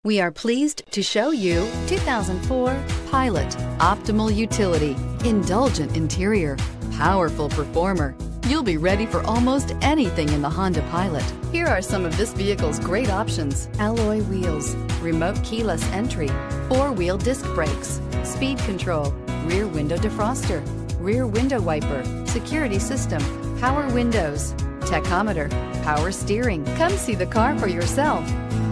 We are pleased to show you 2004 Pilot. Optimal utility, indulgent interior, powerful performer. You'll be ready for almost anything in the Honda Pilot. Here are some of this vehicle's great options: alloy wheels, remote keyless entry, four-wheel disc brakes, speed control, rear window defroster, rear window wiper, security system, power windows, tachometer, power steering. Come see the car for yourself.